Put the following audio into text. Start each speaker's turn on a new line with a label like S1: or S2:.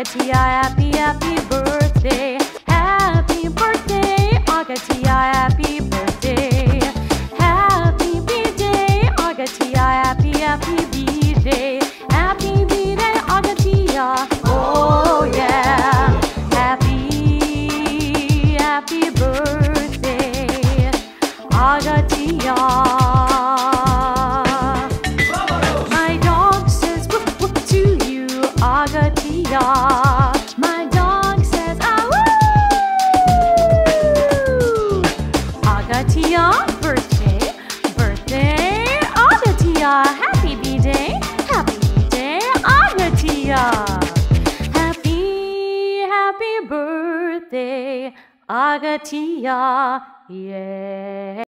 S1: AGATHIYA, happy, happy birthday. Happy birthday, AGATHIYA, happy birthday. Happy B-day, AGATHIYA, happy, happy B-day. Happy B-day, AGATHIYA, oh yeah. Happy, happy birthday, AGATHIYA. AGATHIYA. My dog says, "Awoo!" AGATHIYA, birthday, birthday, AGATHIYA. Happy B-day, AGATHIYA. Happy, happy birthday, AGATHIYA, yeah.